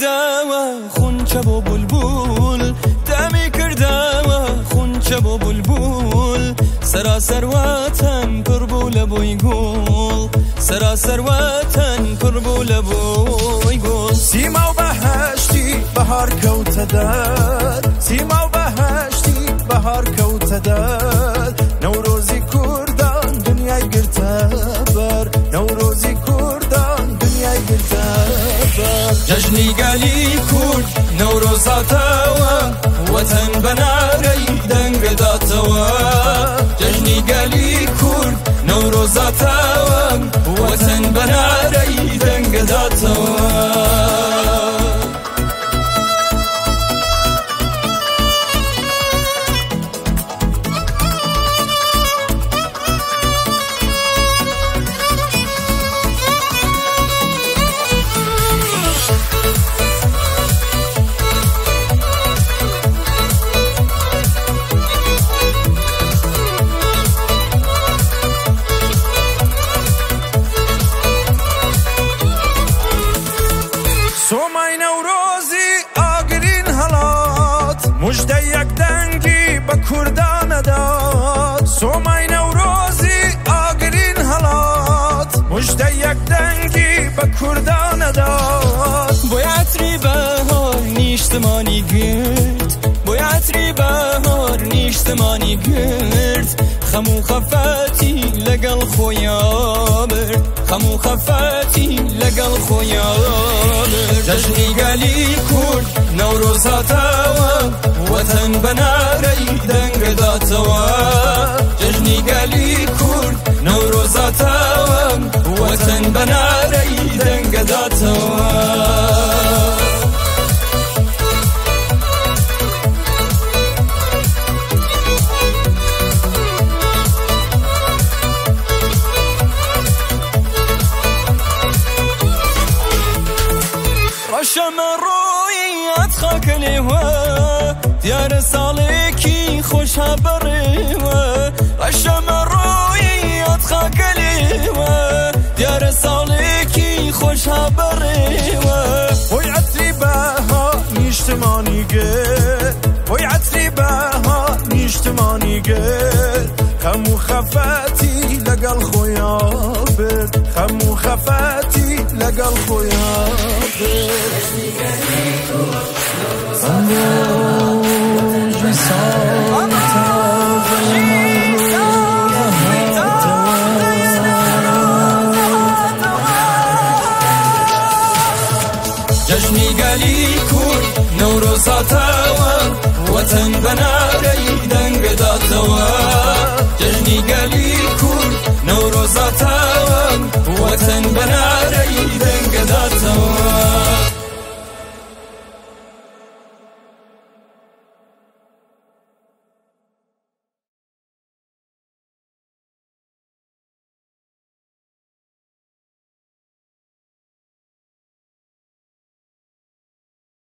کردەوە خونچە بۆ بولبول دەمی کردەوە خونچە بۆ بولبول سەراسەر واتەن پڕ بوو لە بۆی گوڵ سەراسەر واتەن پڕ بوو لە بۆی گوڵ سیما و بەهەشتی بەهار کەوتە دەر سیما و بەهەشتی بەهار کەوتە دەر نەورۆزی کوردان دنیای گرتە بەر نەورۆزی کوردان دنیای گرتە بەر جەژنی گەلی کورد نەورۆزاتەوە وەتەن بەنارەی دەنگداتەوە جەژنی گەلی کورد نەورۆزاتەوە وەتەن بەنارەی دەنگداتەوە سۆمای نەورۆزی ئاگرین هەڵات موژدەی یەک دەنگی بە کوردانەدات سۆمای نەورۆزی ئاگرین هەڵات موژدەی یەک دەنگی بە کوردانەدات بۆی عەتری بەهار نیشتمانی گرت بۆی عەتری بەهار نیشتمانی گرت خەم و خەفەتی لەگەڵ خۆیا برد خەم و خەفەتی لەگەڵ خۆیا برد جەژنی گەلی کورد نەورۆزاتەوە وەتەن بەنارەی دەنگداتەوە جەژنی گەلی کورد نەورۆزاتەوە وەتەن بەنارەی دەنگداتەوە ڕەشەمە ڕۆیەت خاکە لێوە دیارە ساڵێکی خۆش هەبەڕێوە ڕەشەمە ڕۆیەت خاکە لێوە دیارە ساڵێکی خۆش هەبەڕێوە بۆی عەتری بەهار نیشتمانی گرت بۆی عەتری بەهار نیشتمانی گرت خەم و خەفەتی لەگەڵ خۆیا برد خەم و خەفەتی لەگەڵ خۆیا جەژنی گەلی کورد نەورۆزاتەوە وەتەن بەنارەی دەنگداتەوە